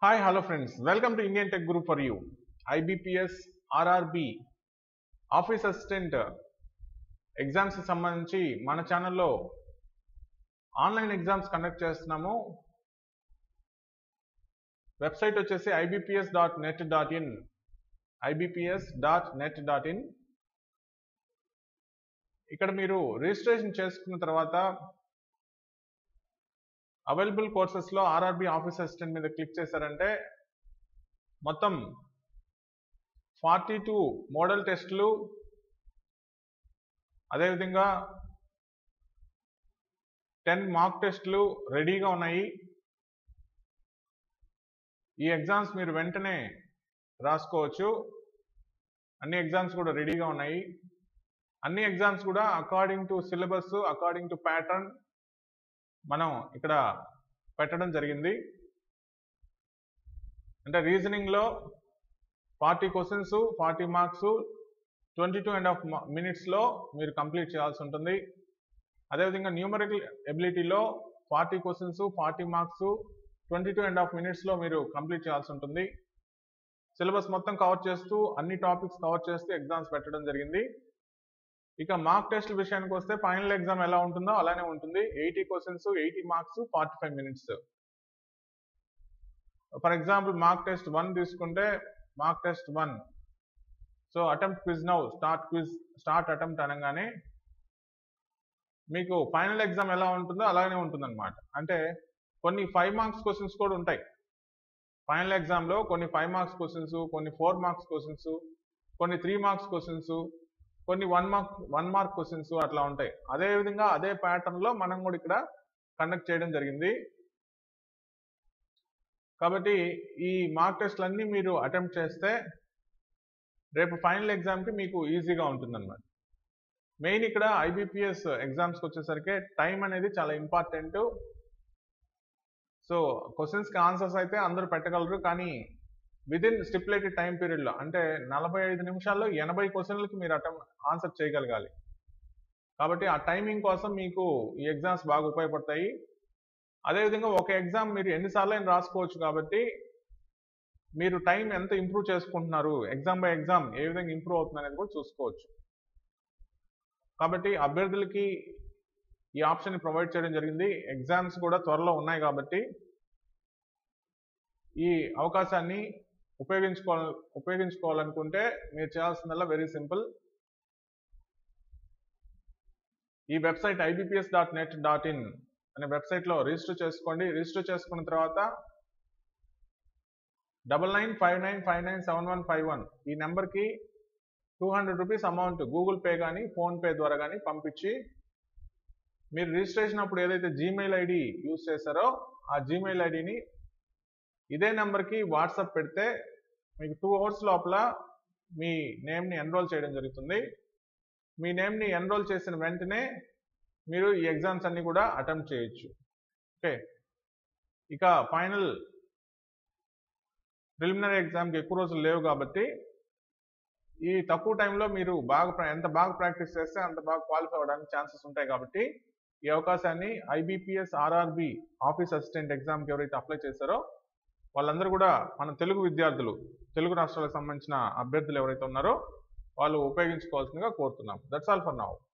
Hi, hello friends. Welcome to Indian Tech Guru for you. IBPS, RRB, office assistant exams సంబంధించి మన ఛానల్లో online exams conduct చేస్తున్నాము. Website వచ్చేసి ibps.net.in ibps.net.in. ఇక్కడ మీరు రిజిస్ట్రేషన్ చేసుకున్న తర్వాత అవైలబుల్ కోర్సెస్లో ఆర్ఆర్బి ఆఫీస్ అసిస్టెంట్ మీద క్లిక్ చేశారంటే మొత్తం 42 మోడల్ టెస్టులు, అదేవిధంగా 10 మాక్ టెస్టులు రెడీగా ఉన్నాయి. ఈ ఎగ్జామ్స్ మీరు వెంటనే రాసుకోవచ్చు. అన్ని ఎగ్జామ్స్ కూడా రెడీగా ఉన్నాయి. అన్ని ఎగ్జామ్స్ కూడా according to syllabus, according to pattern మనం ఇక్కడ పెట్టడం జరిగింది. అంటే రీజనింగ్లో 40 క్వశ్చన్స్, 40 మార్క్స్, 22.5 minutesలో మీరు కంప్లీట్ చేయాల్సి ఉంటుంది. అదేవిధంగా న్యూమరికల్ ఎబిలిటీలో 40 క్వశ్చన్స్, 40 మార్క్స్, 22.5 minutesలో మీరు కంప్లీట్ చేయాల్సి ఉంటుంది. సిలబస్ మొత్తం కవర్ చేస్తూ, అన్ని టాపిక్స్ కవర్ చేస్తూ ఎగ్జామ్స్ పెట్టడం జరిగింది. ఇక మార్క్ టెస్ట్ విషయానికి వస్తే ఫైనల్ ఎగ్జామ్ ఎలా ఉంటుందో అలానే ఉంటుంది. 80 questions, 80 marks, 45 minutes. For example mark test 1 తీసుకుంటే mark test 1, so attempt quiz now, start attempt అనగానే మీకు ఫైనల్ ఎగ్జామ్ ఎలా ఉంటుందో అలానే ఉంటుందన్నమాట. అంటే కొన్ని 5 మార్క్స్ క్వశ్చన్స్ కూడా ఉంటాయి ఫైనల్ ఎగ్జామ్లో. కొన్ని 5 మార్క్స్ క్వశ్చన్స్, కొన్ని 4 మార్క్స్ క్వశ్చన్స్, కొన్ని 3 మార్క్స్ క్వశ్చన్స్, కొన్ని 1 మార్క్ క్వశ్చన్స్ అట్లా ఉంటాయి. అదేవిధంగా అదే ప్యాటర్న్లో మనం కూడా ఇక్కడ కండక్ట్ చేయడం జరిగింది. కాబట్టి ఈ మార్క్ టెస్ట్లన్నీ మీరు అటెంప్ట్ చేస్తే రేపు ఫైనల్ ఎగ్జామ్కి మీకు ఈజీగా ఉంటుందన్నమాట. మెయిన్ ఇక్కడ ఐబీపీఎస్ ఎగ్జామ్స్కి వచ్చేసరికి టైం అనేది చాలా ఇంపార్టెంట్. సో క్వశ్చన్స్కి ఆన్సర్స్ అయితే అందరూ పెట్టగలరు, కానీ విదిన్ స్టిపులేటెడ్ టైం పీరియడ్లో అంటే 45 నిమిషాల్లో 80 క్వశ్చన్లకి మీరు ఆన్సర్ చేయగలగాలి. కాబట్టి ఆ టైమింగ్ కోసం మీకు ఈ ఎగ్జామ్స్ బాగా ఉపయోగపడతాయి. అదేవిధంగా ఒక ఎగ్జామ్ మీరు ఎన్నిసార్లు అయినా రాసుకోవచ్చు. కాబట్టి మీరు టైం ఎంత ఇంప్రూవ్ చేసుకుంటున్నారు, ఎగ్జామ్ బై ఎగ్జామ్ ఏ విధంగా ఇంప్రూవ్ అవుతుంది అనేది కూడా చూసుకోవచ్చు. కాబట్టి అభ్యర్థులకి ఈ ఆప్షన్ ప్రొవైడ్ చేయడం జరిగింది. ఎగ్జామ్స్ కూడా త్వరలో ఉన్నాయి కాబట్టి ఈ అవకాశాన్ని ఉపయోగించుకోవాలనుకుంటే మీరు చేయాల్సిందల్లా వెరీ సింపుల్. ఈ వెబ్సైట్ ibps.net.in అనే వెబ్సైట్లో రిజిస్టర్ చేసుకోండి. రిజిస్టర్ చేసుకున్న తర్వాత 9959597151 ఈ నెంబర్కి 200 రూపీస్ అమౌంట్ గూగుల్ పే కానీ ఫోన్పే ద్వారా కానీ పంపించి మీరు రిజిస్ట్రేషన్ అప్పుడు ఏదైతే జీమెయిల్ ఐడి యూజ్ చేశారో ఆ జీమెయిల్ ఐడిని ఇదే నెంబర్కి వాట్సాప్ పెడితే మీకు 2 hours లోపల మీ నేమ్ని ఎన్రోల్ చేయడం జరుగుతుంది. మీ నేమ్ని ఎన్రోల్ చేసిన వెంటనే మీరు ఈ ఎగ్జామ్స్ అన్ని కూడా అటెంప్ట్ చేయొచ్చు. ఓకే, ఇక ఫైనల్ ప్రిలిమినరీ ఎగ్జామ్కి ఎక్కువ రోజులు లేవు కాబట్టి ఈ తక్కువ టైంలో మీరు ఎంత బాగా ప్రాక్టీస్ చేస్తే అంత బాగా క్వాలిఫై అవ్వడానికి ఛాన్సెస్ ఉంటాయి. కాబట్టి ఈ అవకాశాన్ని ఐబీపీఎస్ ఆర్ఆర్బి ఆఫీస్ అసిస్టెంట్ ఎగ్జామ్కి ఎవరైతే అప్లై చేశారో వాళ్ళందరూ కూడా మన తెలుగు విద్యార్థులు, తెలుగు రాష్ట్రాలకు సంబంధించిన అభ్యర్థులు ఎవరైతే ఉన్నారో వాళ్ళు ఉపయోగించుకోవాల్సిందిగా కోరుతున్నాం. That's all for now.